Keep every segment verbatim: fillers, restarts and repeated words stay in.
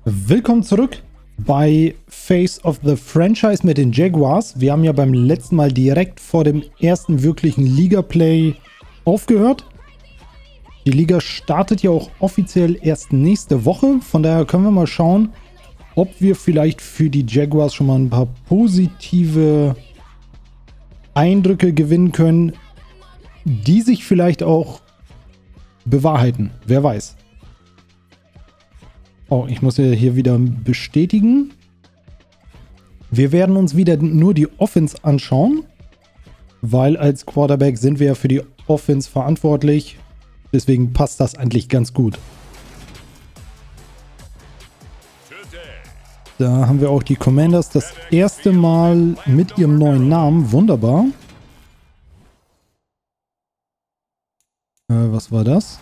Willkommen zurück bei Face of the Franchise mit den Jaguars. Wir haben ja beim letzten Mal direkt vor dem ersten wirklichen Liga-Play aufgehört. Die Liga startet ja auch offiziell erst nächste Woche. Von daher können wir mal schauen, ob wir vielleicht für die Jaguars schon mal ein paar positive Eindrücke gewinnen können, die sich vielleicht auch bewahrheiten. Wer weiß. Oh, ich muss ja hier wieder bestätigen. Wir werden uns wieder nur die Offense anschauen, weil als Quarterback sind wir ja für die Offense verantwortlich. Deswegen passt das eigentlich ganz gut. Da haben wir auch die Commanders das erste Mal mit ihrem neuen Namen. Wunderbar. Äh, was war das?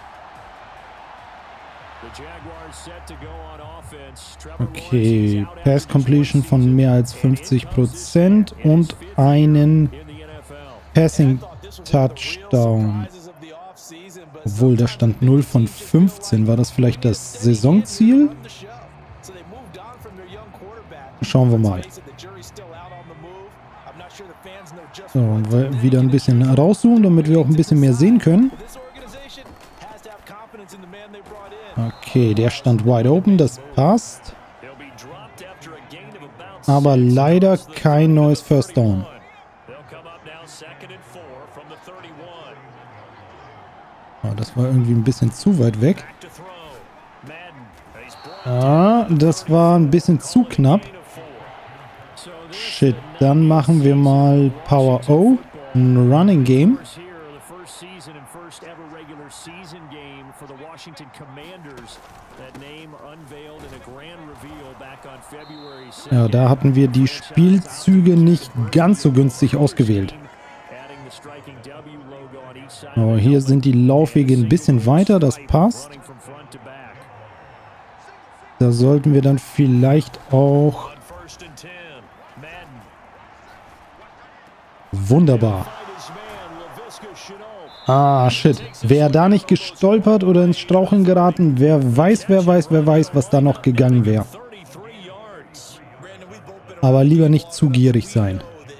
Okay, Pass Completion von mehr als fünfzig Prozent und einen Passing Touchdown. Obwohl, da stand null von fünfzehn. War das vielleicht das Saisonziel? Schauen wir mal. So, wieder ein bisschen rauszoomen, damit wir auch ein bisschen mehr sehen können. Okay, der stand wide open, das passt. Aber leider kein neues First Down. Oh, das war irgendwie ein bisschen zu weit weg. Ah, das war ein bisschen zu knapp. Shit, dann machen wir mal Power O, ein Running Game. Ja, da hatten wir die Spielzüge nicht ganz so günstig ausgewählt. Oh, hier sind die Laufwege ein bisschen weiter, das passt. Da sollten wir dann vielleicht auch... Wunderbar. Ah, shit. Wäre da nicht gestolpert oder ins Straucheln geraten, wer weiß, wer weiß, wer weiß, was da noch gegangen wäre. Aber lieber nicht zu gierig sein.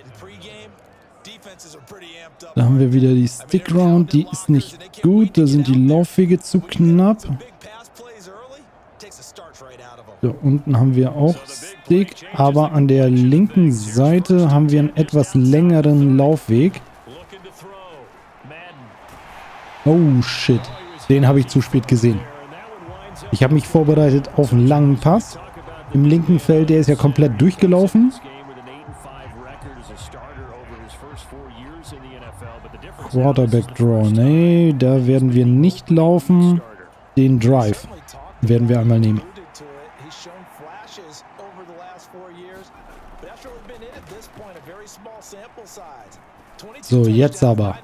Da haben wir wieder die Stick Round, die ist nicht gut, da sind die Laufwege zu knapp. So, unten haben wir auch Stick, aber an der linken Seite haben wir einen etwas längeren Laufweg. Oh shit, den habe ich zu spät gesehen. Ich habe mich vorbereitet auf einen langen Pass. Im linken Feld, der ist ja komplett durchgelaufen. Quarterback Draw, nee, da werden wir nicht laufen. Den Drive werden wir einmal nehmen. So, jetzt aber.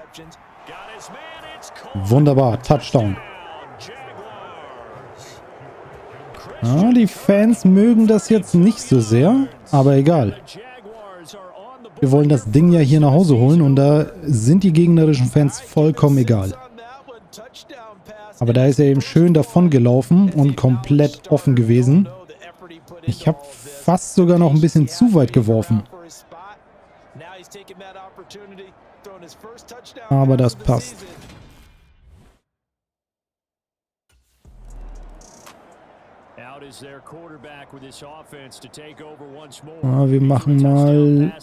Wunderbar, Touchdown. Ah, die Fans mögen das jetzt nicht so sehr, aber egal. Wir wollen das Ding ja hier nach Hause holen und da sind die gegnerischen Fans vollkommen egal. Aber da ist er eben schön davon gelaufen und komplett offen gewesen. Ich habe fast sogar noch ein bisschen zu weit geworfen. Aber das passt. Ah, wir machen mal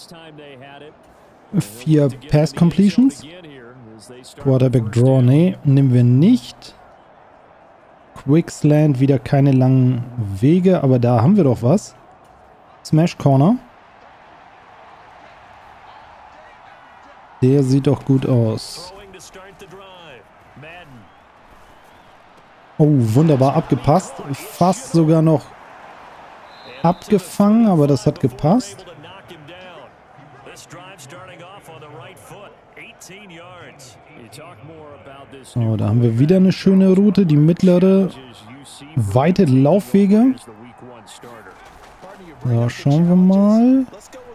vier Pass Completions. Quarterback Draw, nee, nehmen wir nicht. Quick Slant, wieder keine langen Wege, aber da haben wir doch was. Smash Corner. Der sieht doch gut aus. Oh, wunderbar abgepasst. Fast sogar noch abgefangen, aber das hat gepasst. So, da haben wir wieder eine schöne Route. Die mittlere, weite Laufwege. So, schauen wir mal.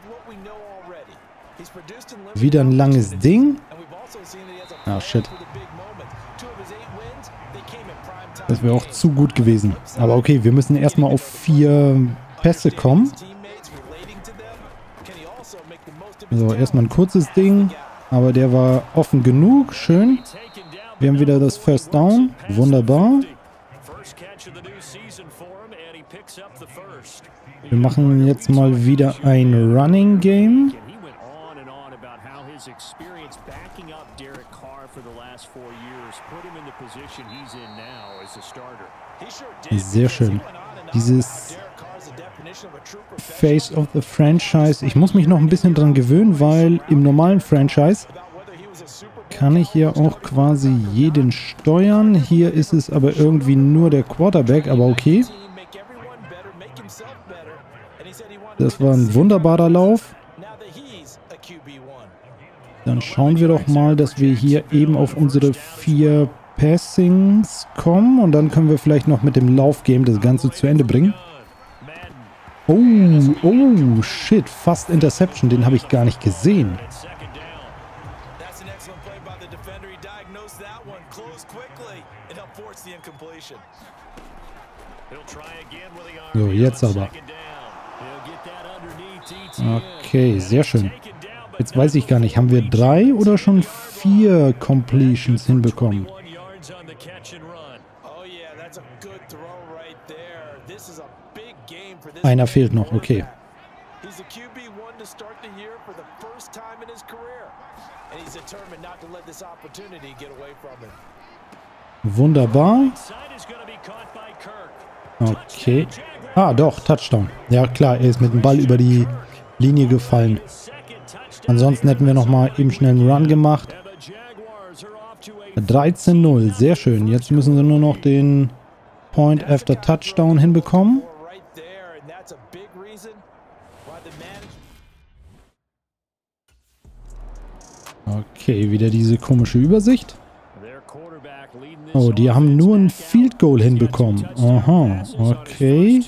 Wieder ein langes Ding. Ah, shit. Das wäre auch zu gut gewesen. Aber okay, wir müssen erstmal auf vier Pässe kommen. So, erstmal ein kurzes Ding. Aber der war offen genug. Schön. Wir haben wieder das First Down. Wunderbar. Wir machen jetzt mal wieder ein Running Game. Sehr schön. Dieses Face of the Franchise. Ich muss mich noch ein bisschen dran gewöhnen, weil im normalen Franchise kann ich ja auch quasi jeden steuern. Hier ist es aber irgendwie nur der Quarterback, aber okay. Das war ein wunderbarer Lauf. Dann schauen wir doch mal, dass wir hier eben auf unsere vier Passings kommen. Und dann können wir vielleicht noch mit dem Laufgame das Ganze zu Ende bringen. Oh, oh, shit. Fast Interception. Den habe ich gar nicht gesehen. So, jetzt aber. Okay, sehr schön. Jetzt weiß ich gar nicht, haben wir drei oder schon vier Completions hinbekommen? Einer fehlt noch, okay. Wunderbar. Okay. Ah, doch, Touchdown. Ja, klar, er ist mit dem Ball über die Linie gefallen. Ansonsten hätten wir nochmal eben schnell einen Run gemacht. dreizehn null, sehr schön. Jetzt müssen sie nur noch den Point after Touchdown hinbekommen. Okay, wieder diese komische Übersicht. Oh, die haben nur ein Field Goal hinbekommen. Aha, okay.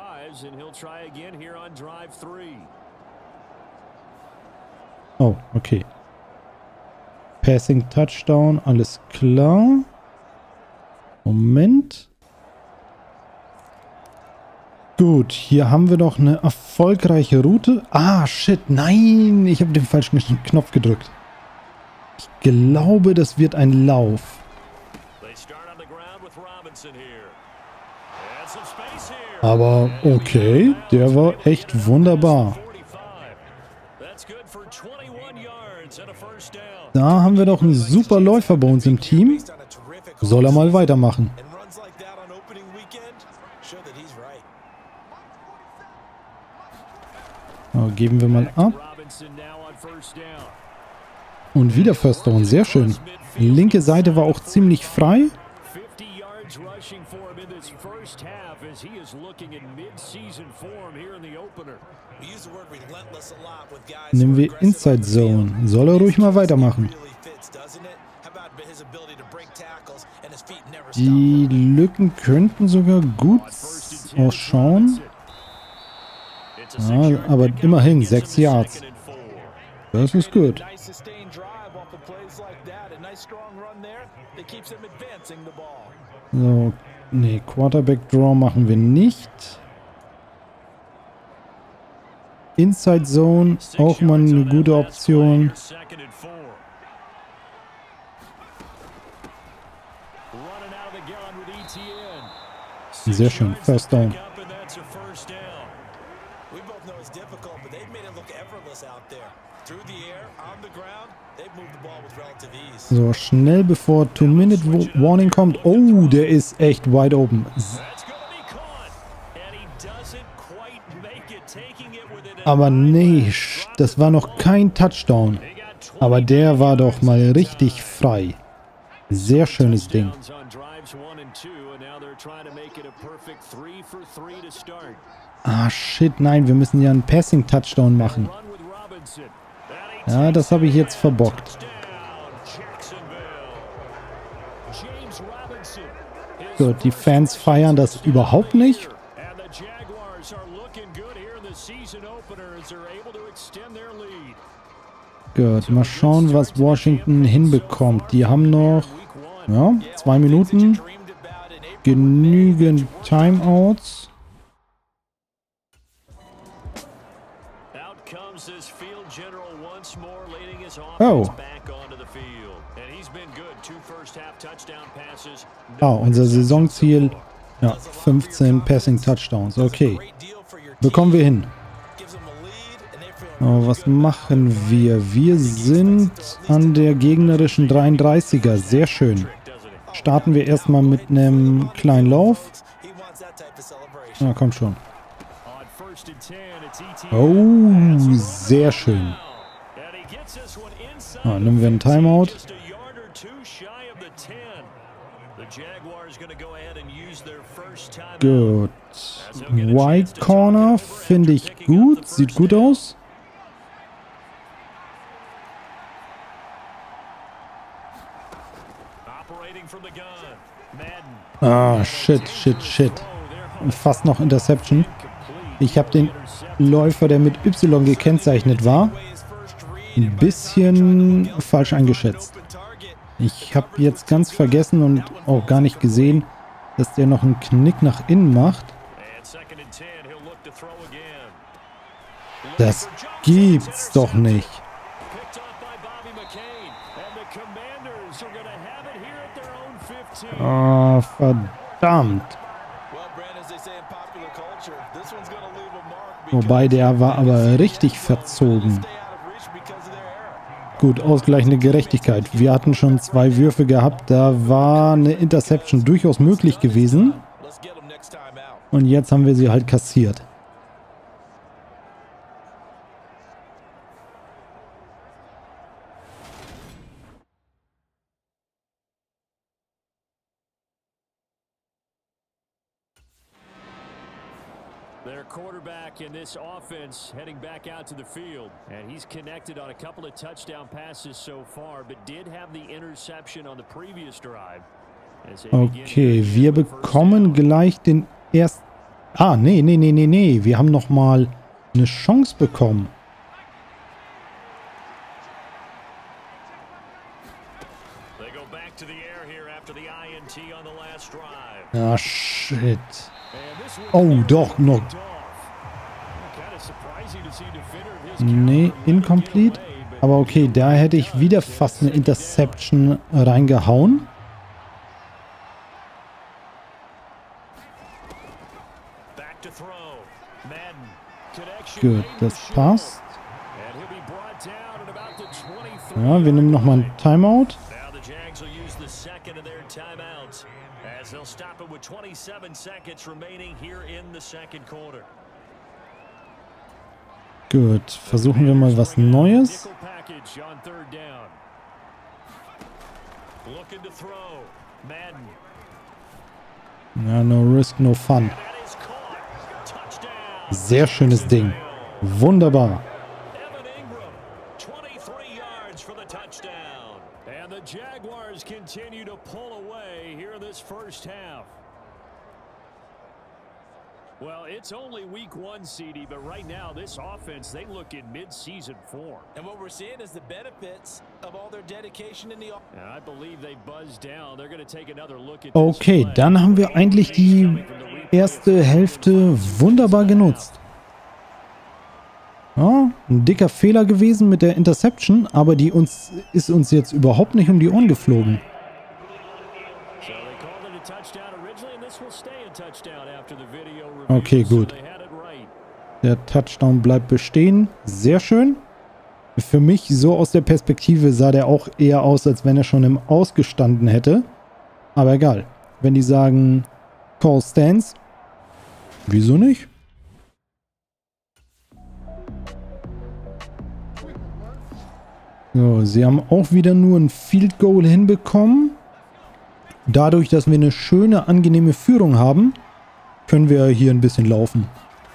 Oh, okay. Passing Touchdown, alles klar. Moment. Gut, hier haben wir doch eine erfolgreiche Route. Ah, shit, nein, ich habe den falschen Knopf gedrückt. Ich glaube, das wird ein Lauf. Aber okay, der war echt wunderbar. Da haben wir doch einen super Läufer bei uns im Team. Soll er mal weitermachen. So, geben wir mal ab. Und wieder First Down, sehr schön. Die linke Seite war auch ziemlich frei. Nehmen wir Inside Zone. Soll er ruhig mal weitermachen. Die Lücken könnten sogar gut ausschauen. Ja, aber immerhin sechs Yards. Das ist gut. So, nee, Quarterback Draw machen wir nicht. Inside Zone, auch mal eine gute Option. Sehr schön, First Down. So, schnell bevor Two-Minute-Warning kommt. Oh, der ist echt wide open. Aber nee, das war noch kein Touchdown. Aber der war doch mal richtig frei. Sehr schönes Ding. Ah, shit, nein, wir müssen ja einen Passing-Touchdown machen. Ja, das habe ich jetzt verbockt. Gut, die Fans feiern das überhaupt nicht. Gut, mal schauen, was Washington hinbekommt. Die haben noch, ja, zwei Minuten. genügend Timeouts. Oh. Ah, unser Saisonziel, ja, fünfzehn Passing Touchdowns. Okay. Bekommen wir hin. Oh, was machen wir? Wir sind an der gegnerischen dreiunddreißiger. Sehr schön. Starten wir erstmal mit einem kleinen Lauf. Na, komm schon. Oh, sehr schön. Ah, nehmen wir einen Timeout. Gut. White Corner finde ich gut. Sieht gut aus. Ah, shit, shit, shit. Fast noch Interception. Ich habe den Läufer, der mit Y gekennzeichnet war, ein bisschen falsch eingeschätzt. Ich habe jetzt ganz vergessen und auch gar nicht gesehen, dass der noch einen Knick nach innen macht. Das gibt's doch nicht. Oh, verdammt. Wobei, der war aber richtig verzogen. Gut, ausgleichende Gerechtigkeit. Wir hatten schon zwei Würfe gehabt. Da war eine Interception durchaus möglich gewesen. Und jetzt haben wir sie halt kassiert. Their quarterback in this offense heading back out to the field. And he's connected on a couple of touchdown passes so far, but did have the interception on the previous drive. Okay, wir bekommen gleich den ersten... Ah, nee, nee, nee, nee, nee. Wir haben nochmal eine Chance bekommen. Ah, shit. Oh, doch, noch. Nee, incomplete. Aber okay, da hätte ich wieder fast eine Interception reingehauen. Gut, das passt. Ja, wir nehmen nochmal ein Timeout. Gut, versuchen wir mal was Neues. Ja, no risk, no fun. Sehr schönes Ding. Wunderbar. Jaguars continue to pull away here in this first half. Well, it's only week one, C D, but right now this offense, they look in mid-season form. And what we're seeing is the benefits of all their dedication in the offense. I believe they buzzed down. They're going to take another look at this. Okay, dann haben wir eigentlich die erste Hälfte wunderbar genutzt. Ja, ein dicker Fehler gewesen mit der Interception, aber die uns ist uns jetzt überhaupt nicht um die Ohren geflogen. Okay, gut. Der Touchdown bleibt bestehen. Sehr schön. Für mich, so aus der Perspektive, sah der auch eher aus, als wenn er schon im Ausgestanden hätte. Aber egal. Wenn die sagen, Call stands, wieso nicht? So, sie haben auch wieder nur ein Field Goal hinbekommen. Dadurch, dass wir eine schöne, angenehme Führung haben, können wir hier ein bisschen laufen.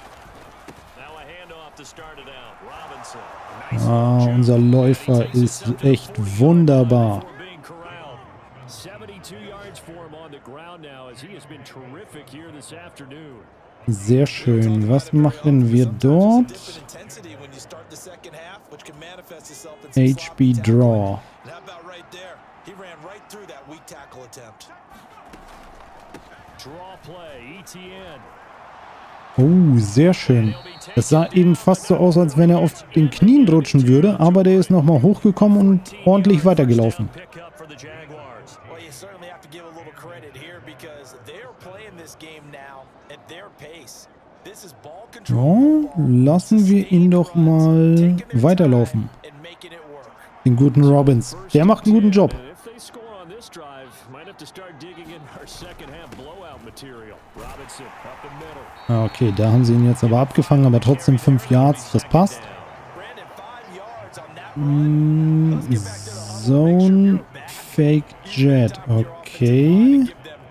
Ah, unser Läufer ist echt wunderbar. Sehr schön. Was machen wir dort? H B Draw. Oh, sehr schön. Das sah eben fast so aus, als wenn er auf den Knien rutschen würde, aber der ist nochmal hochgekommen und ordentlich weitergelaufen. Ja, lassen wir ihn doch mal weiterlaufen. Den guten Robbins. Der macht einen guten Job. Okay, da haben sie ihn jetzt aber abgefangen, aber trotzdem fünf Yards, das passt. Mm, Zone Fake Jet, okay.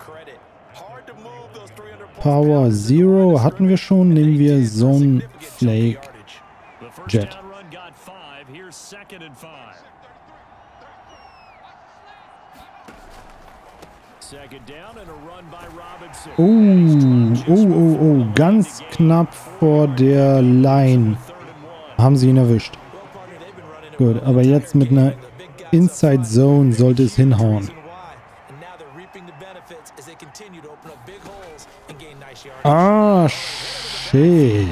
Power Zero hatten wir schon, nehmen wir Zone Fake Jet. Oh, oh, oh, oh, ganz knapp vor der Line haben sie ihn erwischt. Gut, aber jetzt mit einer Inside Zone sollte es hinhauen. Ah, shit.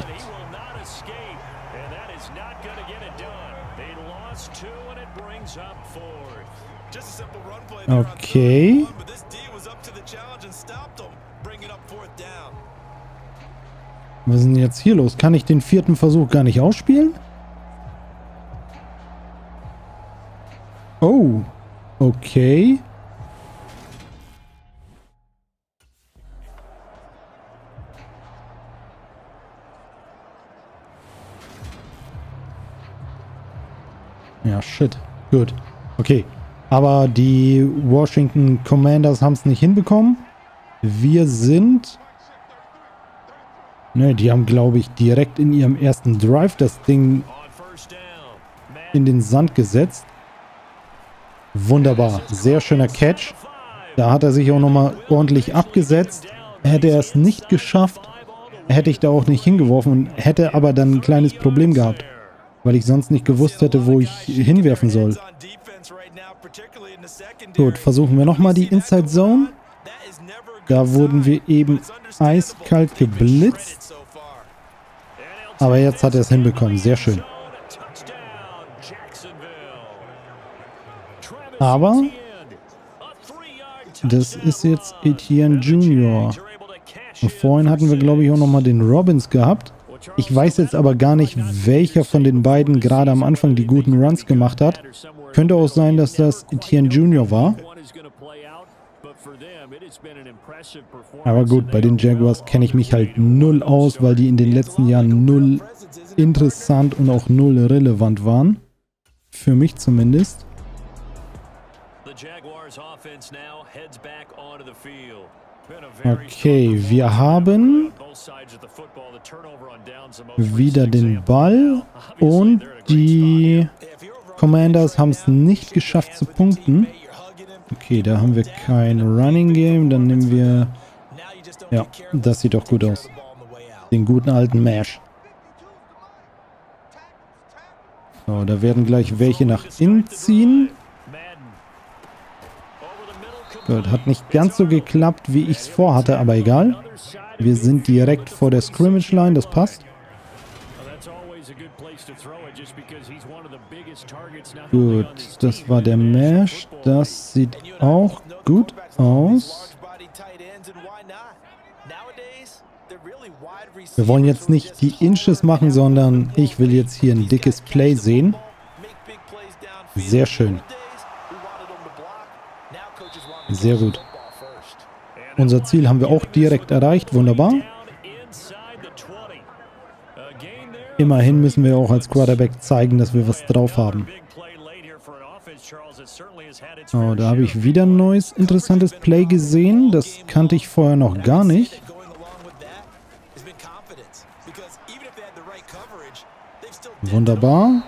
Okay. Was ist denn jetzt hier los? Kann ich den vierten Versuch gar nicht ausspielen? Oh. Okay. Ja, shit. Gut. Okay. Aber die Washington Commanders haben es nicht hinbekommen. Wir sind... Ne, die haben, glaube ich, direkt in ihrem ersten Drive das Ding in den Sand gesetzt. Wunderbar. Sehr schöner Catch. Da hat er sich auch nochmal ordentlich abgesetzt. Hätte er es nicht geschafft, hätte ich da auch nicht hingeworfen und hätte aber dann ein kleines Problem gehabt. Weil ich sonst nicht gewusst hätte, wo ich hinwerfen soll. Gut, versuchen wir nochmal die Inside Zone. Da wurden wir eben eiskalt geblitzt. Aber jetzt hat er es hinbekommen. Sehr schön. Aber das ist jetzt Etienne Junior Und vorhin hatten wir, glaube ich, auch nochmal den Robbins gehabt. Ich weiß jetzt aber gar nicht, welcher von den beiden gerade am Anfang die guten Runs gemacht hat. Könnte auch sein, dass das Etienne Junior war. Aber gut, bei den Jaguars kenne ich mich halt null aus, weil die in den letzten Jahren null interessant und auch null relevant waren. Für mich zumindest. Okay, wir haben wieder den Ball und die Commanders haben es nicht geschafft zu punkten. Okay, da haben wir kein Running Game, dann nehmen wir... Ja, das sieht doch gut aus. Den guten alten Mash. So, da werden gleich welche nach innen ziehen. Gut, hat nicht ganz so geklappt, wie ich es vorhatte, aber egal. Wir sind direkt vor der Scrimmage-Line, das passt. Gut, das war der Mash. Das sieht auch gut aus. Wir wollen jetzt nicht die Inches machen, sondern ich will jetzt hier ein dickes Play sehen. Sehr schön. Sehr gut. Unser Ziel haben wir auch direkt erreicht. Wunderbar. Immerhin müssen wir auch als Quarterback zeigen, dass wir was drauf haben. So, da habe ich wieder ein neues, interessantes Play gesehen. Das kannte ich vorher noch gar nicht. Wunderbar.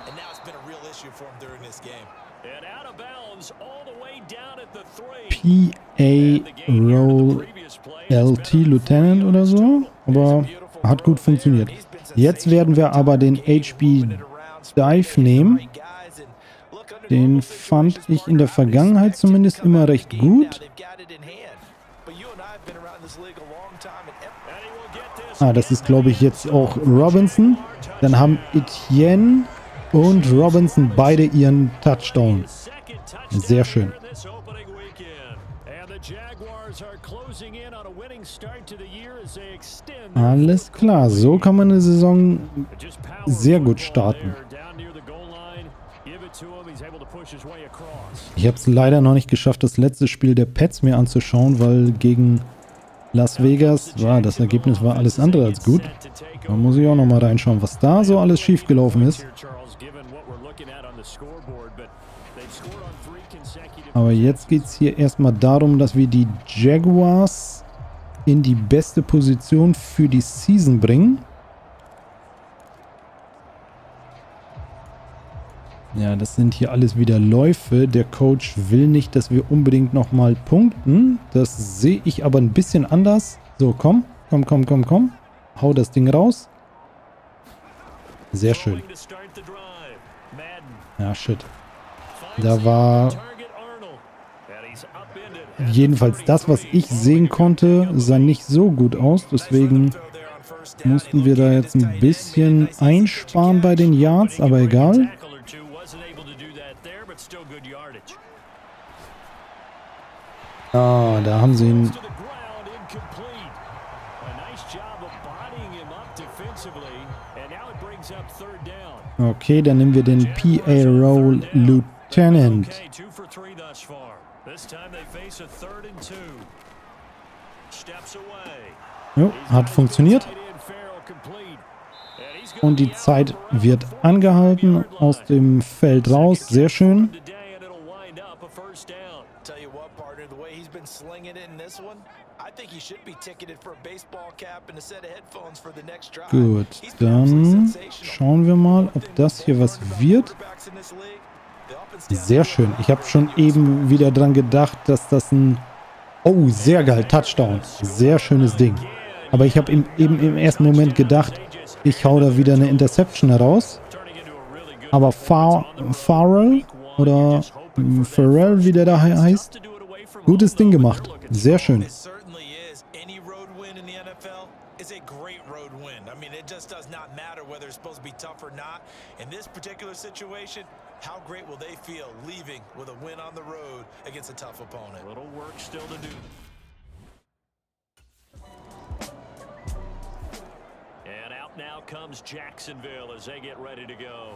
P A Roll L T Lieutenant oder so. Aber hat gut funktioniert. Jetzt werden wir aber den H B Dive nehmen. Den fand ich in der Vergangenheit zumindest immer recht gut. Ah, das ist, glaube ich, jetzt auch Robinson. Dann haben Etienne und Robinson beide ihren Touchdown. Sehr schön. Alles klar, so kann man eine Saison sehr gut starten. Ich habe es leider noch nicht geschafft, das letzte Spiel der Pets mir anzuschauen, weil gegen Las Vegas, ja, das Ergebnis war alles andere als gut. Da muss ich auch noch mal reinschauen, was da so alles schief gelaufen ist. Aber jetzt geht es hier erstmal darum, dass wir die Jaguars in die beste Position für die Season bringen. Ja, das sind hier alles wieder Läufe. Der Coach will nicht, dass wir unbedingt nochmal punkten. Das sehe ich aber ein bisschen anders. So, komm, komm, komm, komm, komm. Hau das Ding raus. Sehr schön. Ja, shit. Da war jedenfalls das, was ich sehen konnte, sah nicht so gut aus. Deswegen mussten wir da jetzt ein bisschen einsparen bei den Yards, aber egal. Ah, da haben sie ihn. Okay, dann nehmen wir den P A Roll Lieutenant. Jo, hat funktioniert. Und die Zeit wird angehalten, aus dem Feld raus. Sehr schön. Gut, dann schauen wir mal, ob das hier was wird. Sehr schön. Ich habe schon eben wieder dran gedacht, dass das ein... Oh, sehr geil. Touchdown. Sehr schönes Ding. Aber ich habe eben im ersten Moment gedacht, ich hau da wieder eine Interception heraus. Aber Far Farrell oder Farrell, wie der da heißt, gutes Ding gemacht. Sehr schön. Now comes Jacksonville as they get ready to go.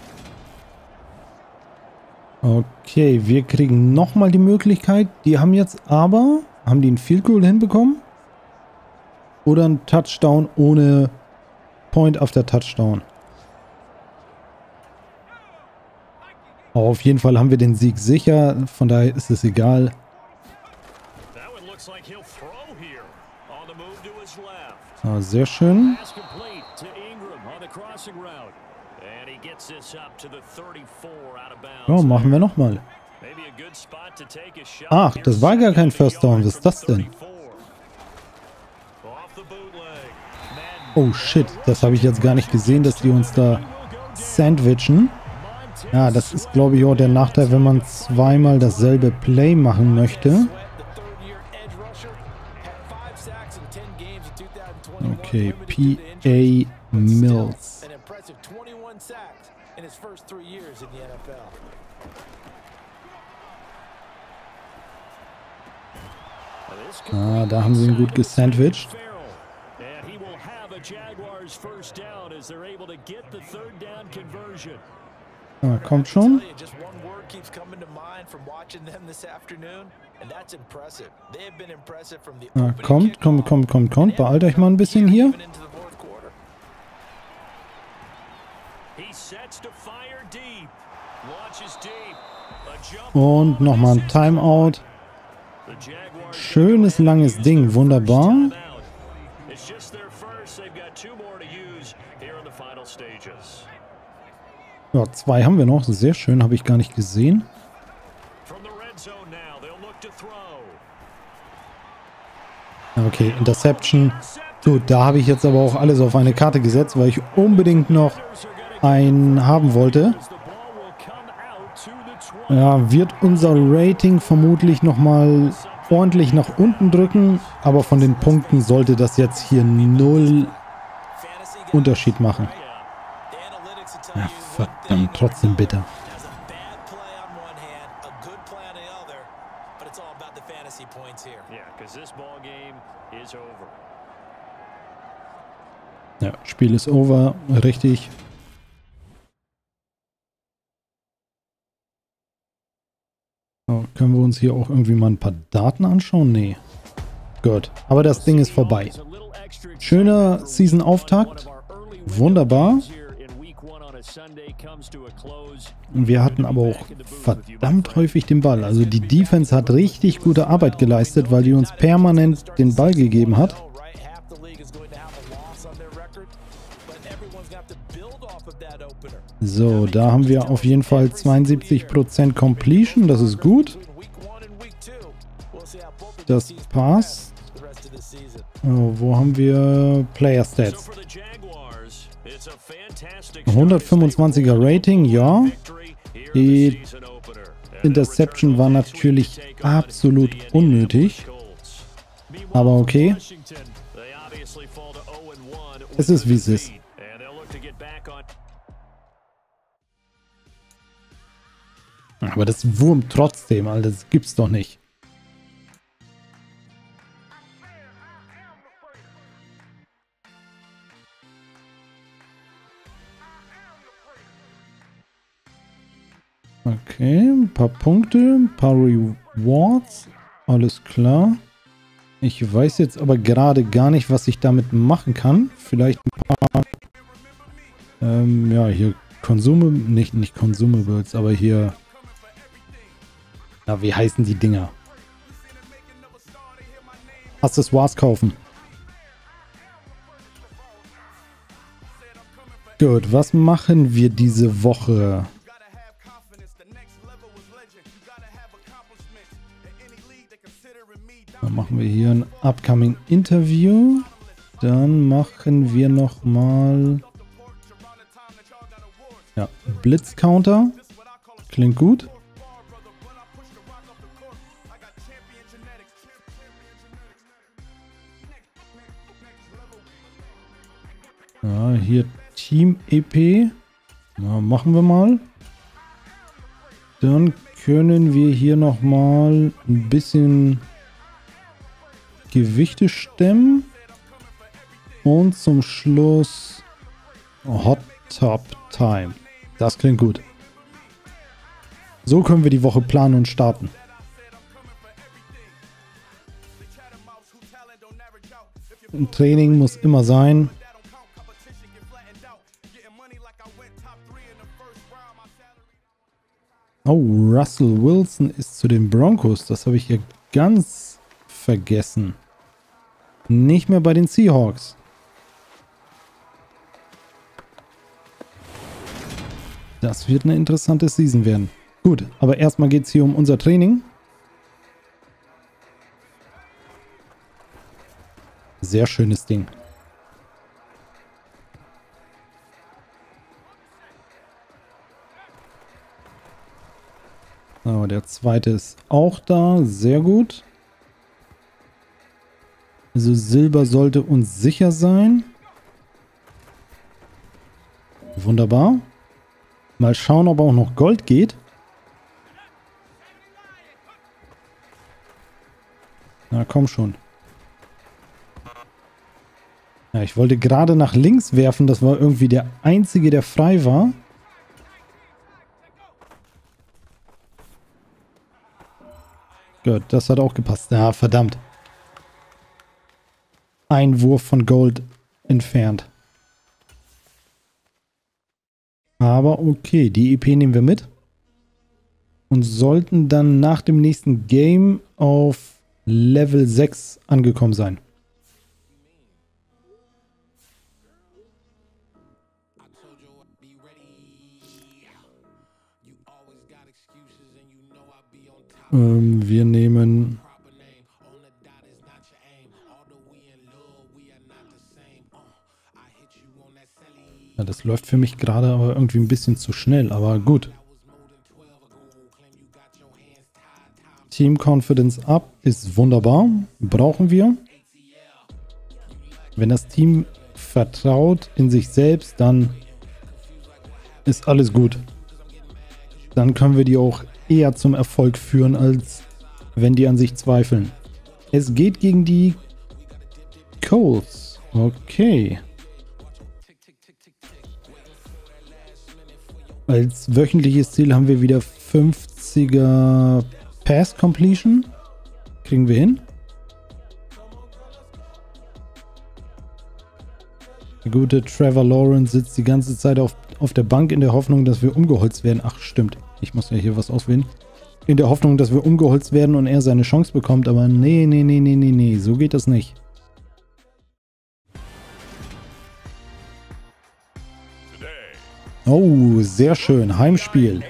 Okay, wir kriegen nochmal die Möglichkeit. Die haben jetzt aber, haben die einen Field Goal hinbekommen? Oder einen Touchdown ohne Point after Touchdown? Oh, auf jeden Fall haben wir den Sieg sicher, von daher ist es egal. Ah, sehr schön. Ja, machen wir nochmal. Ach, das war gar kein First Down. Was ist das denn? Oh shit, das habe ich jetzt gar nicht gesehen, dass die uns da sandwichen. Ja, das ist, glaube ich, auch der Nachteil, wenn man zweimal dasselbe Play machen möchte. Okay, P A Mills. Ah, da haben sie ihn gut gesandwiched. Ah, kommt schon. Ah, kommt, kommt, kommt, kommt, kommt. Beeilt euch mal ein bisschen hier. Und nochmal ein Timeout. Schönes, langes Ding. Wunderbar. Ja, zwei haben wir noch. Sehr schön. Habe ich gar nicht gesehen. Okay, Interception. Gut, da habe ich jetzt aber auch alles auf eine Karte gesetzt, weil ich unbedingt noch einen haben wollte. Ja, wird unser Rating vermutlich nochmal ordentlich nach unten drücken, aber von den Punkten sollte das jetzt hier null Unterschied machen. Ja, verdammt, trotzdem bitter. Ja, Spiel ist over, richtig. So, können wir uns hier auch irgendwie mal ein paar Daten anschauen? Nee. Gut, aber das Ding ist vorbei. Schöner Season-Auftakt. Wunderbar. Und wir hatten aber auch verdammt häufig den Ball. Also die Defense hat richtig gute Arbeit geleistet, weil die uns permanent den Ball gegeben hat. So, da haben wir auf jeden Fall zweiundsiebzig Prozent Completion. Das ist gut. Das passt. Oh, wo haben wir Player Stats? hundertfünfundzwanziger Rating, ja. Die Interception war natürlich absolut unnötig. Aber okay. Es ist wie es ist. Aber das wurmt trotzdem, Alter. Das gibt's doch nicht. Okay, ein paar Punkte, ein paar Rewards. Alles klar. Ich weiß jetzt aber gerade gar nicht, was ich damit machen kann. Vielleicht ein paar... Ähm, ja, hier Consume... Nicht, nicht Consumables, aber hier... Na, wie heißen die Dinger? Accessoires kaufen. Gut, was machen wir diese Woche? Dann machen wir hier ein Upcoming Interview. Dann machen wir noch mal ja, Blitzcounter. Klingt gut. Ja, hier Team-E P. Ja, machen wir mal. Dann können wir hier noch mal ein bisschen Gewichte stemmen. Und zum Schluss Hot Top Time. Das klingt gut. So können wir die Woche planen und starten. Ein Training muss immer sein. Oh, Russell Wilson ist zu den Broncos. Das habe ich hier ganz vergessen. Nicht mehr bei den Seahawks. Das wird eine interessante Season werden. Gut, aber erstmal geht es hier um unser Training. Sehr schönes Ding. So, der zweite ist auch da. Sehr gut. Also Silber sollte uns sicher sein. Wunderbar. Mal schauen, ob auch noch Gold geht. Na komm schon. Ja, ich wollte gerade nach links werfen. Das war irgendwie der einzige, der frei war. Gut, das hat auch gepasst. Ja, verdammt. Ein Wurf von Gold entfernt. Aber okay, die E P nehmen wir mit. Und sollten dann nach dem nächsten Game auf Level sechs angekommen sein. Ähm, wir nehmen... Ja, das läuft für mich gerade aber irgendwie ein bisschen zu schnell, aber gut. Team Confidence Up ist wunderbar. Brauchen wir. Wenn das Team vertraut in sich selbst, dann ist alles gut. Dann können wir die auch eher zum Erfolg führen, als wenn die an sich zweifeln. Es geht gegen die Colts. Okay. Als wöchentliches Ziel haben wir wieder fünfziger Pass Completion. Kriegen wir hin. Der gute Trevor Lawrence sitzt die ganze Zeit auf, auf der Bank in der Hoffnung, dass wir umgeholzt werden. Ach, stimmt. Ich muss ja hier was auswählen. In der Hoffnung, dass wir umgeholzt werden und er seine Chance bekommt. Aber nee, nee, nee, nee, nee, nee. So geht das nicht. Oh, sehr schön. Heimspiel.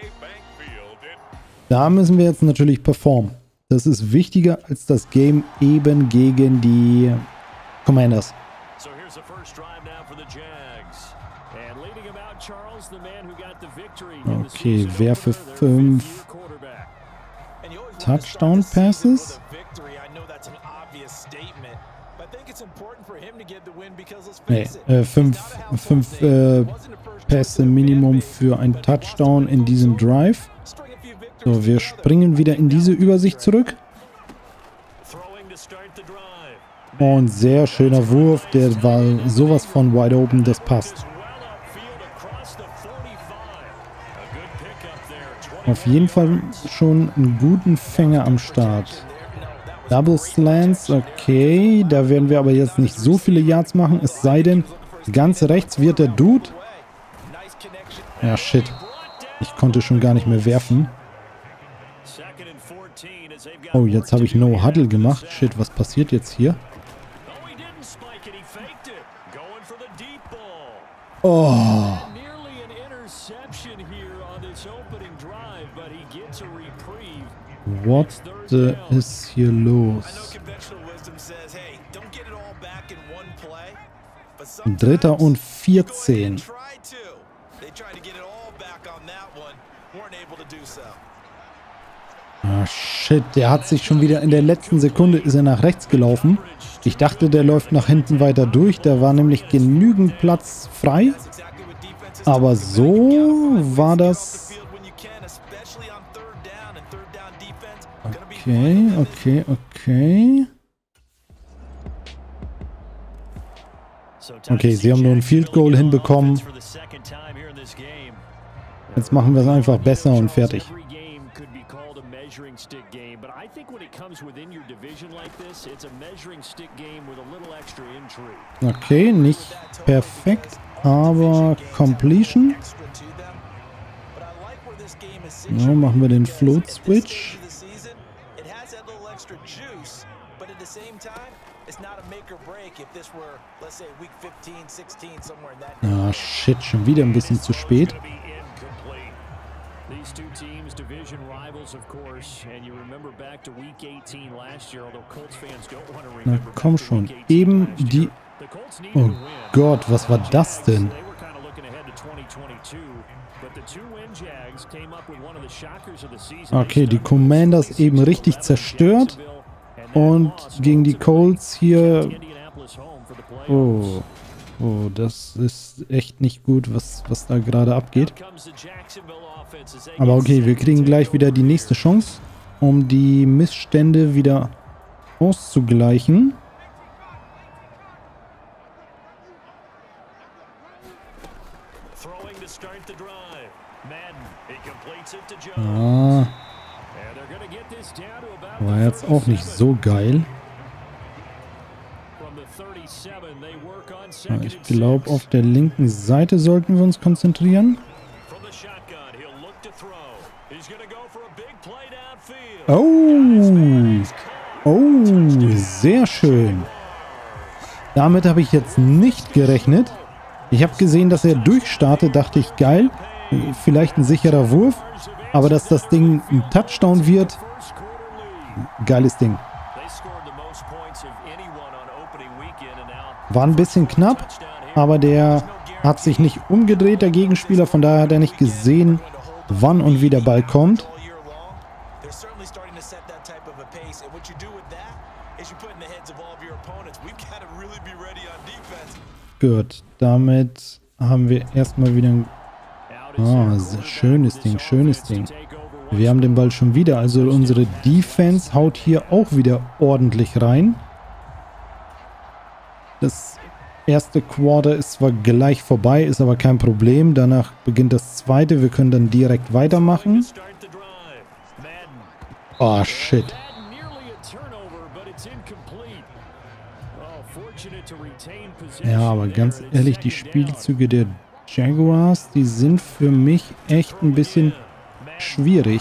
Da müssen wir jetzt natürlich performen. Das ist wichtiger als das Game eben gegen die Commanders. Okay, werfe fünf Touchdown Passes. Nee, äh, fünf, fünf äh, Pässe Minimum für ein Touchdown in diesem Drive. So, wir springen wieder in diese Übersicht zurück. Und sehr schöner Wurf, der war sowas von wide open, das passt. Auf jeden Fall schon einen guten Fänger am Start. Double Slants, okay. Da werden wir aber jetzt nicht so viele Yards machen, es sei denn, ganz rechts wird der Dude. Ja, shit. Ich konnte schon gar nicht mehr werfen. Oh, jetzt habe ich No Huddle gemacht. Shit, was passiert jetzt hier? Oh. What the ist hier los? Dritter und vierzehn. Ah, shit, der hat sich schon wieder in der letzten Sekunde ist er nach rechts gelaufen. Ich dachte, der läuft nach hinten weiter durch. Da war nämlich genügend Platz frei. Aber so war das... Okay, okay, okay. Okay, sie haben nur ein Field Goal hinbekommen. Jetzt machen wir es einfach besser und fertig. Okay, nicht perfekt, aber Completion. So, machen wir den Float Switch. Ah, shit, schon wieder ein bisschen zu spät. Na komm schon, eben die... Oh Gott, was war das denn? Okay, die Commanders eben richtig zerstört. Und gegen die Colts hier... Oh, oh, das ist echt nicht gut, was, was da gerade abgeht. Aber okay, wir kriegen gleich wieder die nächste Chance, um die Missstände wieder auszugleichen. Ah. War jetzt auch nicht so geil. Ich glaube, auf der linken Seite sollten wir uns konzentrieren. Oh, oh, sehr schön. Damit habe ich jetzt nicht gerechnet. Ich habe gesehen, dass er durchstartet, dachte ich, geil. Vielleicht ein sicherer Wurf. Aber dass das Ding ein Touchdown wird, geiles Ding. War ein bisschen knapp, aber der hat sich nicht umgedreht, der Gegenspieler. Von daher hat er nicht gesehen, wann und wie der Ball kommt. Gut, damit haben wir erstmal wieder ein ah, schönes Ding, schönes Ding. Wir haben den Ball schon wieder, also unsere Defense haut hier auch wieder ordentlich rein. Das erste Quarter ist zwar gleich vorbei, ist aber kein Problem. Danach beginnt das zweite, wir können dann direkt weitermachen. Oh, shit. Ja, aber ganz ehrlich, die Spielzüge der Jaguars, die sind für mich echt ein bisschen schwierig.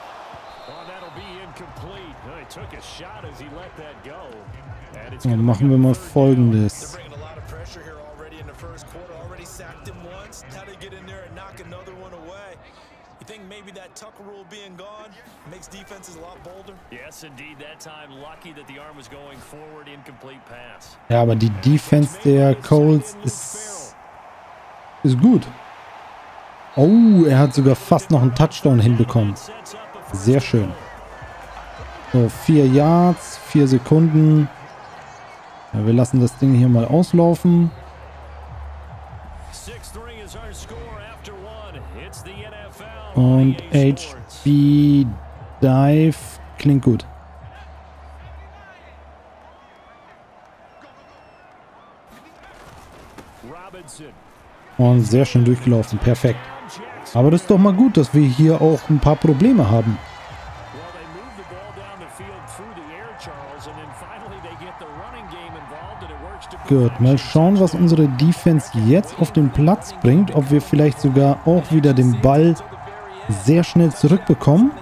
So, machen wir mal Folgendes. Ja, aber die Defense der Colts ist, ist gut. Oh, er hat sogar fast noch einen Touchdown hinbekommen. Sehr schön. So, vier Yards, vier Sekunden. Ja, wir lassen das Ding hier mal auslaufen. Und H B Dive klingt gut. Und sehr schön durchgelaufen. Perfekt. Aber das ist doch mal gut, dass wir hier auch ein paar Probleme haben. Gut, mal schauen, was unsere Defense jetzt auf den Platz bringt. Ob wir vielleicht sogar auch wieder den Ball sehr schnell zurückbekommen.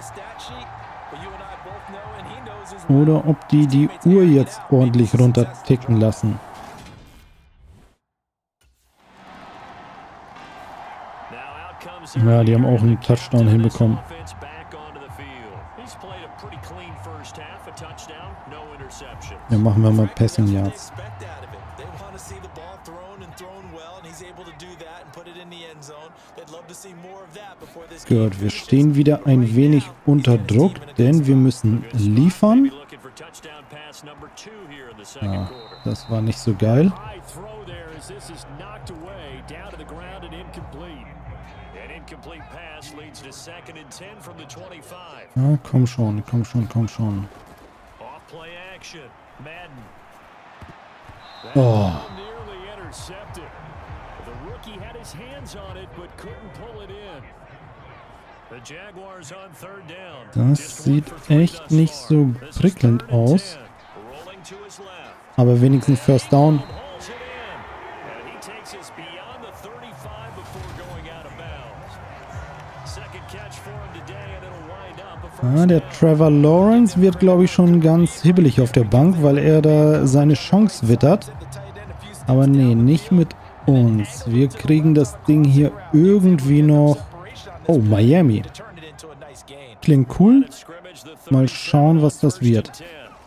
Oder ob die die Uhr jetzt ordentlich runter ticken lassen. Ja, die haben auch einen Touchdown hinbekommen. Ja, machen wir mal Passing Yards. Gut, wir stehen wieder ein wenig unter Druck, denn wir müssen liefern. Ja, das war nicht so geil. Ja, komm schon, komm schon, komm schon. Oh. Das sieht echt nicht so prickelnd aus. Aber wenigstens First Down. Ah, der Trevor Lawrence wird, glaube ich, schon ganz hibbelig auf der Bank, weil er da seine Chance wittert. Aber nee, nicht mit uns. Wir kriegen das Ding hier irgendwie noch... Oh, Miami. Klingt cool. Mal schauen, was das wird.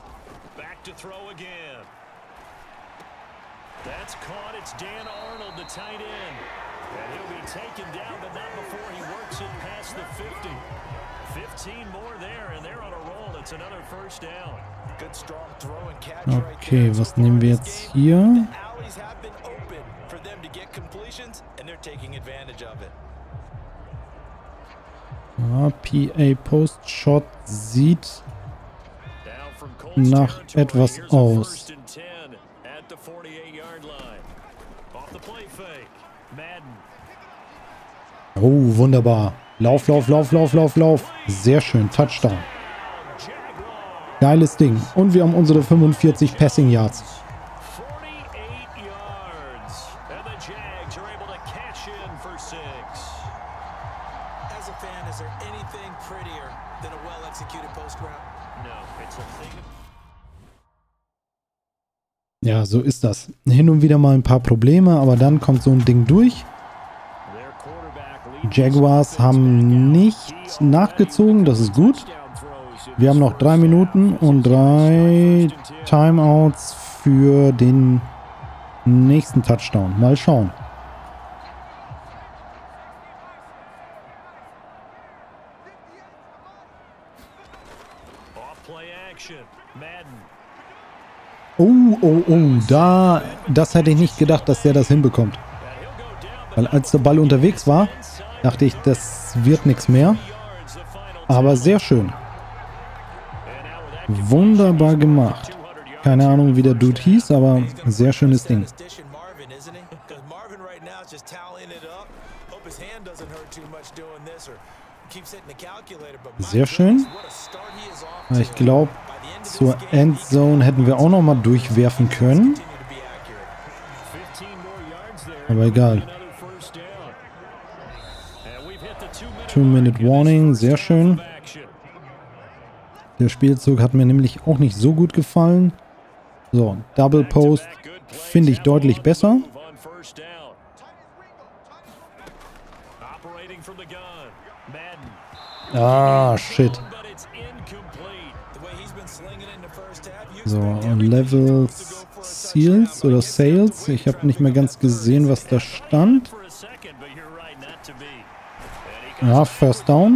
Okay, was nehmen wir jetzt hier? Ja, P A Post Shot sieht nach etwas aus. Oh, wunderbar. Lauf, lauf, lauf, lauf, lauf, lauf. Sehr schön. Touchdown. Geiles Ding. Und wir haben unsere fünfundvierzig Passing Yards. Ja, so ist das. Hin und wieder mal ein paar Probleme, aber dann kommt so ein Ding durch. Jaguars haben nicht nachgezogen, das ist gut. Wir haben noch drei Minuten und drei Timeouts für den nächsten Touchdown. Mal schauen. Oh, oh, oh, da das hätte ich nicht gedacht, dass der das hinbekommt. Weil als der Ball unterwegs war, dachte ich, das wird nichts mehr. Aber sehr schön. Wunderbar gemacht. Keine Ahnung, wie der Dude hieß, aber sehr schönes Ding. Sehr schön. Ich glaube, zur Endzone hätten wir auch noch mal durchwerfen können. Aber egal. Two-Minute Warning, sehr schön. Der Spielzug hat mir nämlich auch nicht so gut gefallen. So, Double Post finde ich deutlich besser. Ah, shit. So, Levels Seals oder Sales. Ich habe nicht mehr ganz gesehen, was da stand. Ja, First Down.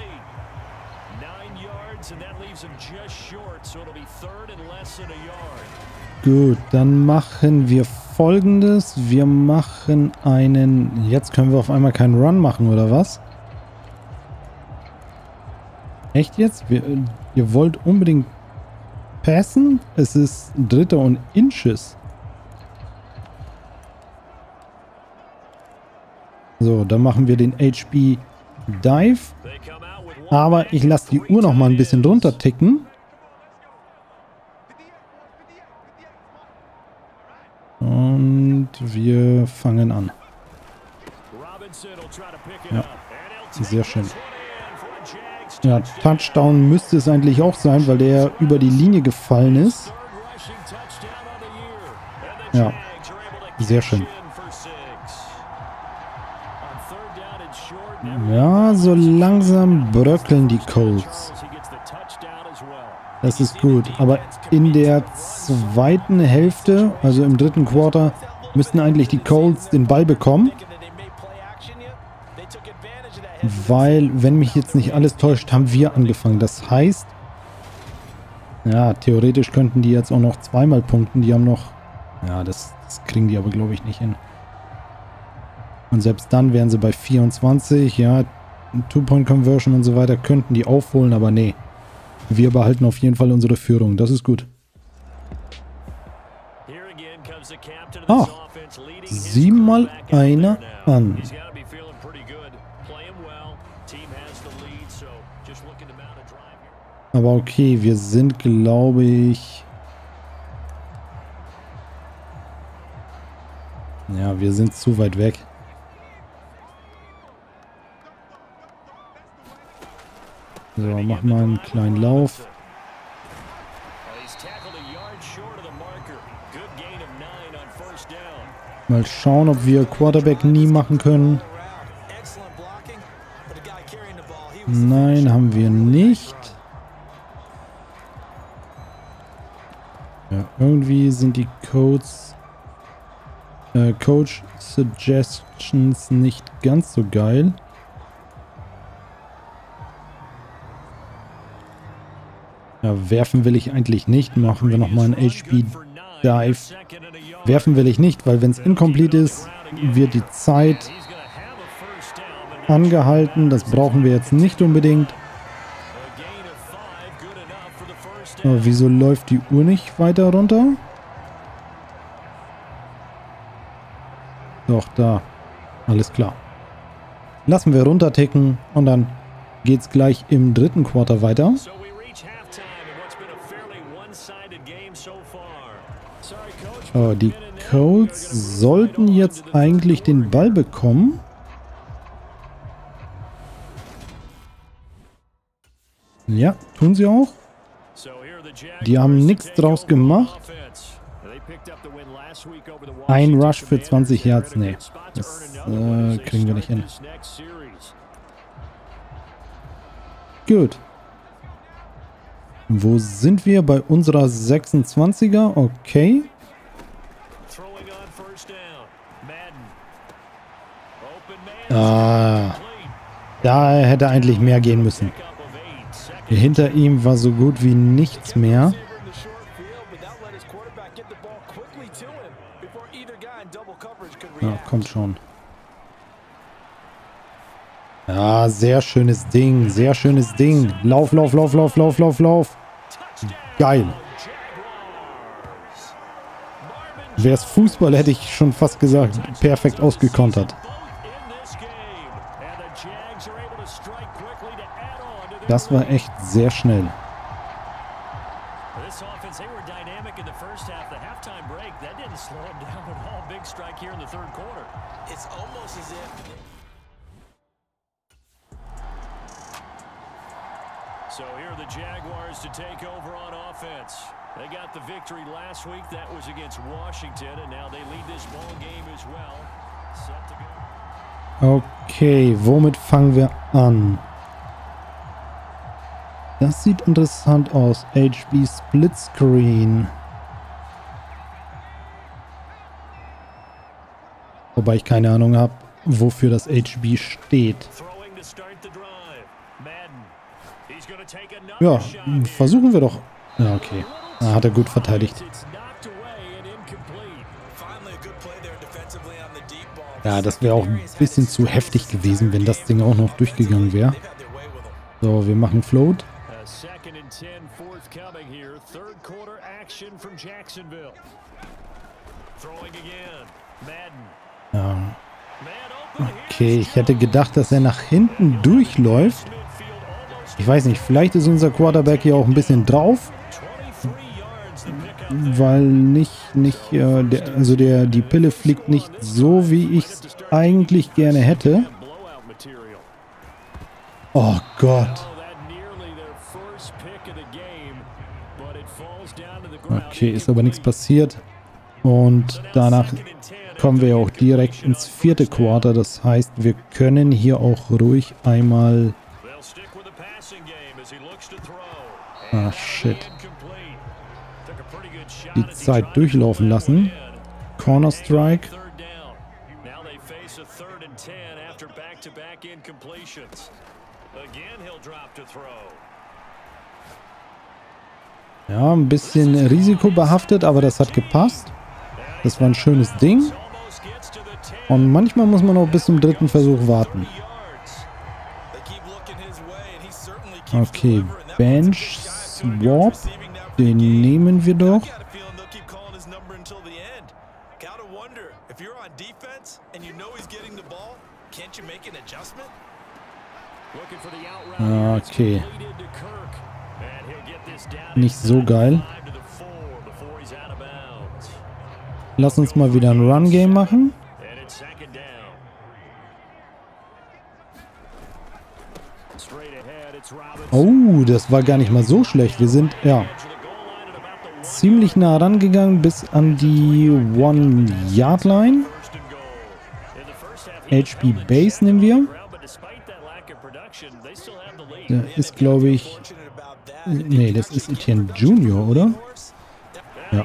Gut, dann machen wir Folgendes. Wir machen einen... Jetzt können wir auf einmal keinen Run machen, oder was? Echt jetzt? Wir, ihr wollt unbedingt passen? Es ist Dritter und Inches. So, dann machen wir den H B Dive. Aber ich lasse die Uhr noch mal ein bisschen drunter ticken. Und wir fangen an. Ja, sehr schön. Ja, Touchdown müsste es eigentlich auch sein, weil der über die Linie gefallen ist. Ja, sehr schön. Ja, so langsam bröckeln die Colts. Das ist gut. Aber in der zweiten Hälfte, also im dritten Quarter, müssten eigentlich die Colts den Ball bekommen. Weil, wenn mich jetzt nicht alles täuscht, haben wir angefangen. Das heißt, ja, theoretisch könnten die jetzt auch noch zweimal punkten. Die haben noch, ja, das, das kriegen die aber, glaube ich, nicht hin. Und selbst dann wären sie bei vierundzwanzig, ja, Two-Point-Conversion und so weiter, könnten die aufholen, aber nee. Wir behalten auf jeden Fall unsere Führung, das ist gut. Ah, siebenmal einer an. Aber okay, wir sind, glaube ich... Ja, wir sind zu weit weg. So, mach mal einen kleinen Lauf. Mal schauen, ob wir Quarterback nie machen können. Nein, haben wir nicht. Ja, irgendwie sind die Codes, äh, Coach Suggestions nicht ganz so geil. Ja, werfen will ich eigentlich nicht. Machen wir nochmal einen H B Dive. Werfen will ich nicht, weil wenn es incomplete ist, wird die Zeit angehalten. Das brauchen wir jetzt nicht unbedingt. Aber wieso läuft die Uhr nicht weiter runter? Doch, da. Alles klar. Lassen wir runterticken und dann geht's gleich im dritten Quarter weiter. Oh, die Colts sollten jetzt eigentlich den Ball bekommen. Ja, tun sie auch. Die haben nichts draus gemacht. Ein Rush für zwanzig Yards, nee. Das äh, kriegen wir nicht hin. Gut. Wo sind wir? Bei unserer sechsundzwanziger. Okay. Ah, da hätte eigentlich mehr gehen müssen. Hinter ihm war so gut wie nichts mehr. Ja, kommt schon. Ja, sehr schönes Ding. Sehr schönes Ding. Lauf, lauf, lauf, lauf, lauf, lauf, lauf. Geil. Wäre es Fußball, hätte ich schon fast gesagt, perfekt ausgekontert. Das war echt sehr schnell. So here are the Jaguars to take over on offense. They got the victory last week. That was against Washington, and now they lead this ball game as well. Set to go. Okay, womit fangen wir an? Das sieht interessant aus. H B Split Screen. Wobei ich keine Ahnung habe, wofür das H B steht. Ja, versuchen wir doch. Ja, okay. Ah, hat er gut verteidigt. Ja, das wäre auch ein bisschen zu heftig gewesen, wenn das Ding auch noch durchgegangen wäre. So, wir machen Float. Ja. Okay, ich hätte gedacht, dass er nach hinten durchläuft. Ich weiß nicht, vielleicht ist unser Quarterback hier auch ein bisschen drauf. Weil nicht, nicht, äh, der, also der, die Pille fliegt nicht so, wie ich es eigentlich gerne hätte. Oh Gott. Okay, ist aber nichts passiert. Und danach kommen wir auch direkt ins vierte Quarter. Das heißt, wir können hier auch ruhig einmal... Ah, shit. Die Zeit durchlaufen lassen. Corner Strike. Ja, ein bisschen risikobehaftet, aber das hat gepasst. Das war ein schönes Ding. Und manchmal muss man auch bis zum dritten Versuch warten. Okay, Bench Swap. Den nehmen wir doch. Okay. Nicht so geil. Lass uns mal wieder ein Run-Game machen. Oh, das war gar nicht mal so schlecht. Wir sind, ja, ziemlich nah rangegangen bis an die One-Yard-Line. H B Base nehmen wir. Der ist, glaube ich... Nee, das ist Etienne Junior, oder? Ja.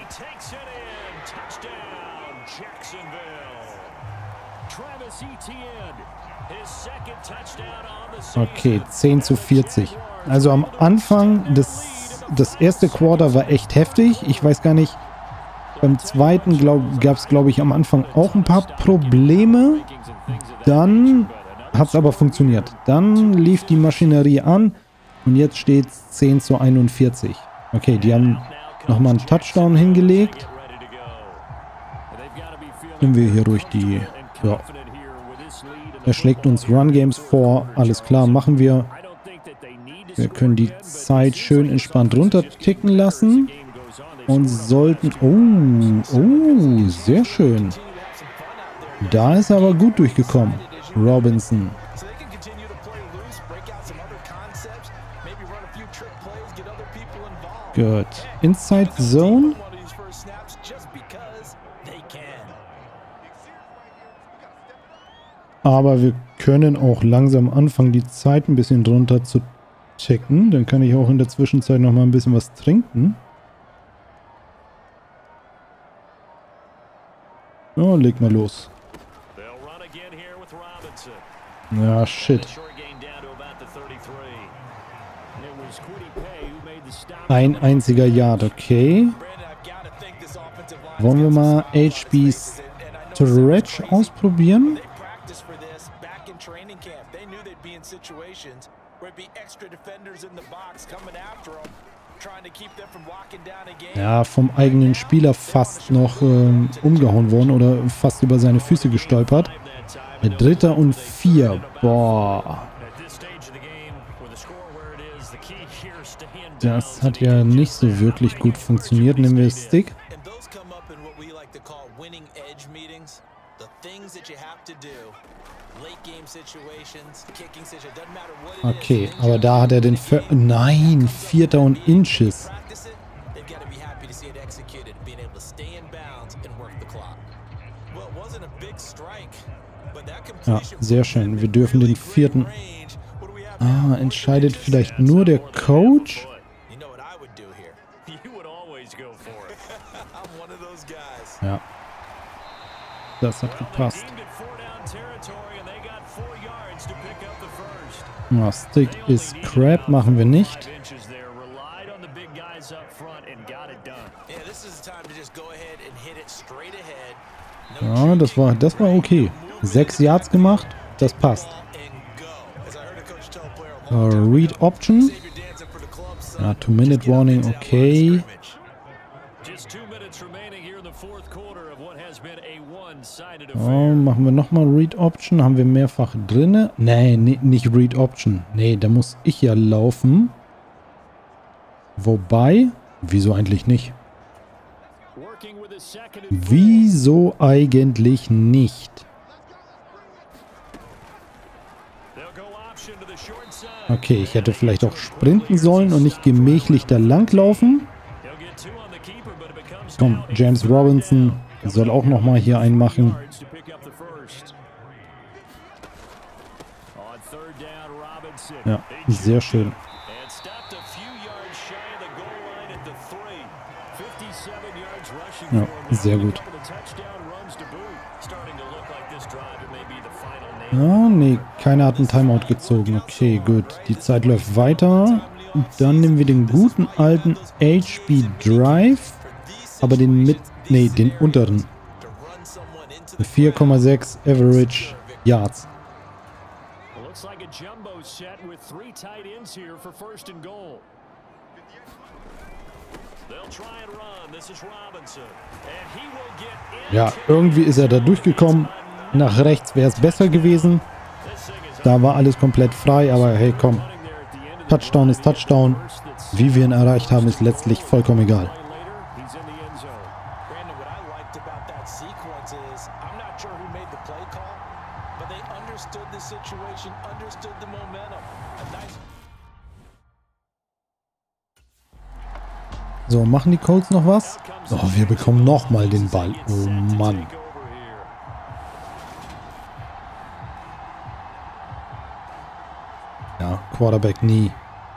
Okay, zehn zu vierzig. Also am Anfang, des, das erste Quarter war echt heftig. Ich weiß gar nicht, beim zweiten gab es, glaube ich, am Anfang auch ein paar Probleme. Dann hat es aber funktioniert. Dann lief die Maschinerie an und jetzt steht es zehn zu einundvierzig. Okay, die haben nochmal einen Touchdown hingelegt. Nehmen wir hier ruhig die... Ja. Er schlägt uns Run-Games vor. Alles klar, machen wir. Wir können die Zeit schön entspannt runter ticken lassen. Und sollten... Oh, oh, sehr schön. Da ist er aber gut durchgekommen. Robinson. Gut. Inside Zone. Aber wir können auch langsam anfangen, die Zeit ein bisschen drunter zu checken. Dann kann ich auch in der Zwischenzeit noch mal ein bisschen was trinken. Oh, leg mal los. Ja, shit. Ein einziger Yard, okay. Wollen wir mal H B Stretch ausprobieren. Ja, vom eigenen Spieler fast noch ähm, umgehauen worden oder fast über seine Füße gestolpert. Dritter und vier. Boah. Das hat ja nicht so wirklich gut funktioniert. Nehmen wir Stick. Okay, aber da hat er den... Ver Nein, Vierter und Inches. Ja, sehr schön. Wir dürfen den vierten... Ah, entscheidet vielleicht nur der Coach? Ja. Das hat gepasst. Ja, Stick ist Crap, machen wir nicht. Ja, das war, das war okay. Sechs Yards gemacht, das passt. Uh, Read Option. Ja, Two-Minute Warning, okay. Oh, machen wir nochmal Read Option. Haben wir mehrfach drinne? Nee, nee, nicht Read Option. Nee, da muss ich ja laufen. Wobei, wieso eigentlich nicht? Wieso eigentlich nicht? Okay, ich hätte vielleicht auch sprinten sollen und nicht gemächlich da lang laufen. Komm, James Robinson soll auch nochmal hier einen machen. Ja, sehr schön. Ja, sehr gut. Ja, nee, keiner hat einen Timeout gezogen. Okay, gut. Die Zeit läuft weiter. Dann nehmen wir den guten alten H B Drive. Aber den mit... Nee, den unteren. vier Komma sechs Average Yards. Ja, irgendwie ist er da durchgekommen. Nach rechts wäre es besser gewesen. Da war alles komplett frei, aber hey, komm. Touchdown ist Touchdown. Wie wir ihn erreicht haben, ist letztlich vollkommen egal. So, machen die Colts noch was? Oh, wir bekommen nochmal den Ball. Oh Mann. Ja, Quarterback nie.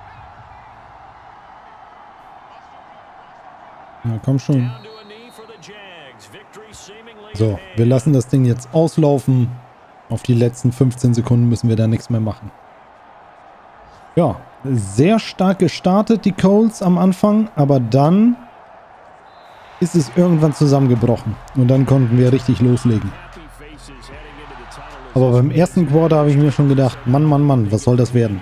Na komm schon. So, wir lassen das Ding jetzt auslaufen. Auf die letzten fünfzehn Sekunden müssen wir da nichts mehr machen. Ja, sehr stark gestartet, die Colts am Anfang, aber dann ist es irgendwann zusammengebrochen. Und dann konnten wir richtig loslegen. Aber beim ersten Quarter habe ich mir schon gedacht, Mann, Mann, Mann, was soll das werden?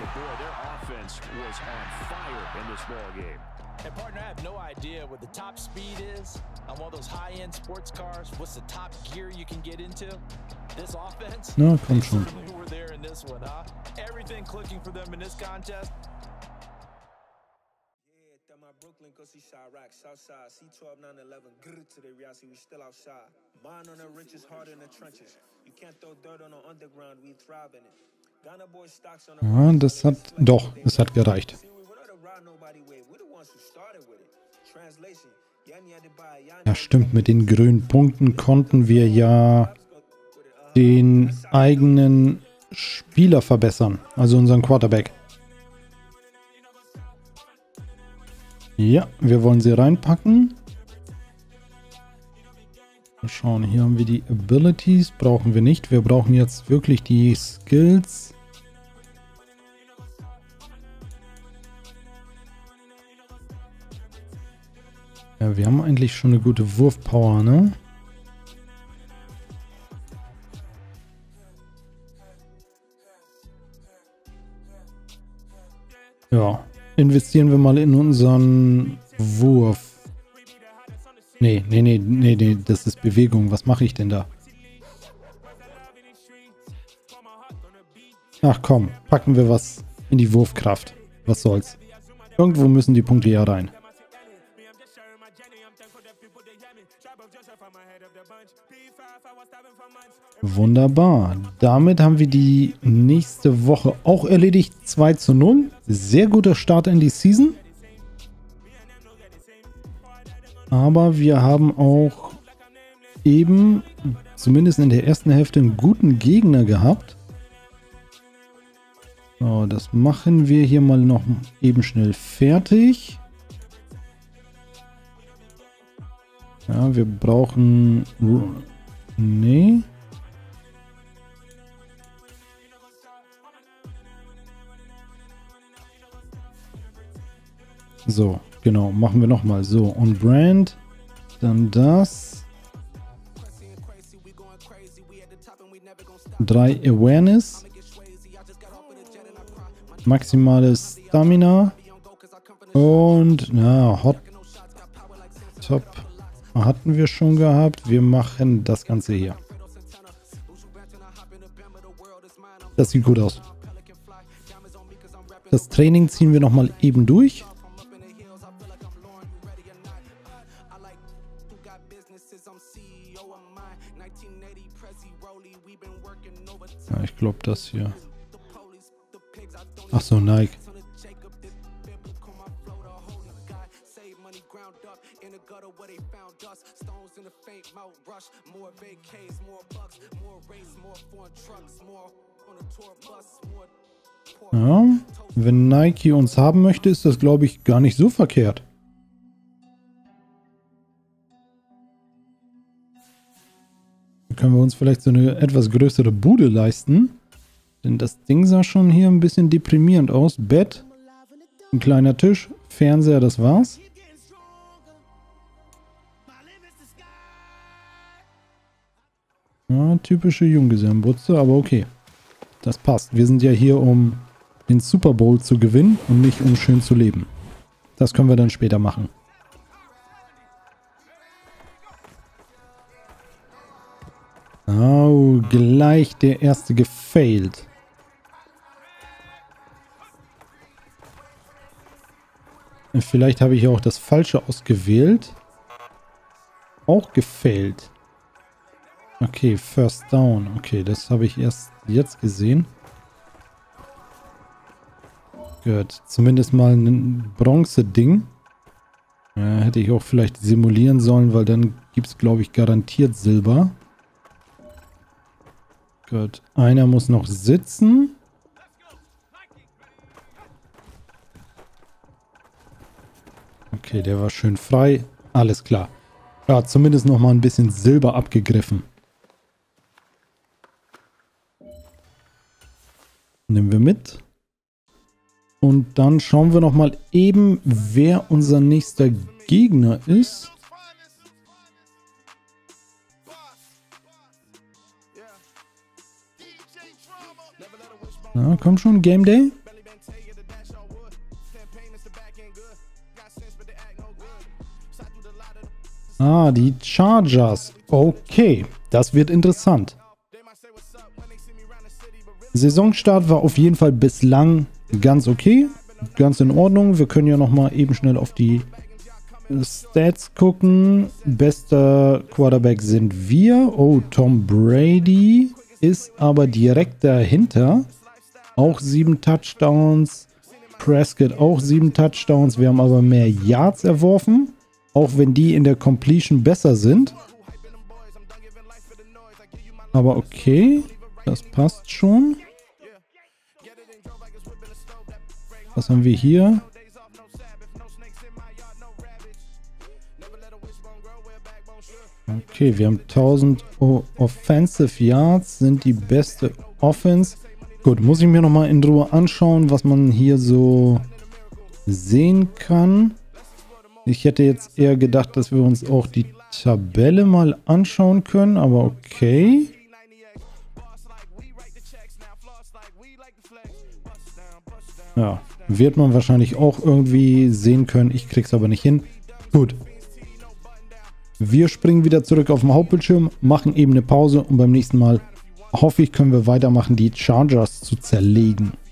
Na, komm schon. Ja, das hat... Doch, es hat gereicht. Ja, stimmt. Mit den grünen Punkten konnten wir ja den eigenen Spieler verbessern. Also unseren Quarterback. Ja, wir wollen sie reinpacken. Mal schauen, hier haben wir die Abilities. Brauchen wir nicht. Wir brauchen jetzt wirklich die Skills. Ja, wir haben eigentlich schon eine gute Wurfpower, ne? Ja, investieren wir mal in unseren Wurf. Nee, nee, nee, nee, nee, das ist Bewegung. Was mache ich denn da? Ach komm, packen wir was in die Wurfkraft. Was soll's. Irgendwo müssen die Punkte ja rein. Wunderbar. Damit haben wir die nächste Woche auch erledigt. zwei zu null. Sehr guter Start in die Season. Aber wir haben auch eben, zumindest in der ersten Hälfte, einen guten Gegner gehabt. So, das machen wir hier mal noch eben schnell fertig. Ja, wir brauchen... Nee. So, genau, machen wir nochmal. So, on brand, dann das. Drei Awareness. Maximales Stamina. Und, na, Hot Top hatten wir schon gehabt. Wir machen das Ganze hier. Das sieht gut aus. Das Training ziehen wir nochmal eben durch. Ja, ich glaube das hier. Ach so, Nike. Ja, wenn Nike uns haben möchte, ist das, glaube ich, gar nicht so verkehrt. Dann können wir uns vielleicht so eine etwas größere Bude leisten. Denn das Ding sah schon hier ein bisschen deprimierend aus. Bett, ein kleiner Tisch, Fernseher, das war's. Ja, typische Junggesellenbutze, aber okay. Das passt. Wir sind ja hier, um den Super Bowl zu gewinnen und nicht um schön zu leben. Das können wir dann später machen. Oh, gleich der erste gefailt. Vielleicht habe ich auch das Falsche ausgewählt. Auch gefailt. Okay, First Down. Okay, das habe ich erst jetzt gesehen. Gut, zumindest mal ein Bronze-Ding. Ja, hätte ich auch vielleicht simulieren sollen, weil dann gibt es, glaube ich, garantiert Silber. Gut, einer muss noch sitzen. Okay, der war schön frei. Alles klar. Ja, zumindest noch mal ein bisschen Silber abgegriffen. Nehmen wir mit. Und dann schauen wir noch mal eben, wer unser nächster Gegner ist. Na, komm schon, Game Day. Ah, die Chargers. Okay, das wird interessant. Saisonstart war auf jeden Fall bislang ganz okay. Ganz in Ordnung. Wir können ja nochmal eben schnell auf die Stats gucken. Bester Quarterback sind wir. Oh, Tom Brady ist aber direkt dahinter. Auch sieben Touchdowns. Prescott auch sieben Touchdowns. Wir haben aber mehr Yards erworfen. Auch wenn die in der Completion besser sind. Aber okay. Das passt schon. Was haben wir hier? Okay, wir haben tausend Offensive Yards. Sind die beste Offense. Gut, muss ich mir nochmal in Ruhe anschauen, was man hier so sehen kann. Ich hätte jetzt eher gedacht, dass wir uns auch die Tabelle mal anschauen können, aber okay. Ja, wird man wahrscheinlich auch irgendwie sehen können. Ich krieg's aber nicht hin. Gut. Wir springen wieder zurück auf den Hauptbildschirm, machen eben eine Pause und beim nächsten Mal hoffe ich, können wir weitermachen, die Chargers zu zerlegen.